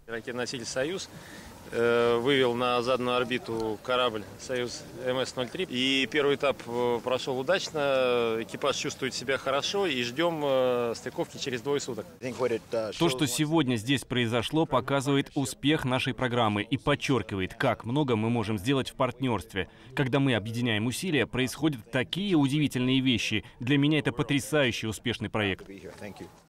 Ракетоноситель «Союз» вывел на заданную орбиту корабль «Союз МС-03». И первый этап прошел удачно, экипаж чувствует себя хорошо и ждем стыковки через 2 суток. То, что сегодня здесь произошло, показывает успех нашей программы и подчеркивает, как много мы можем сделать в партнерстве. Когда мы объединяем усилия, происходят такие удивительные вещи. Для меня это потрясающий успешный проект.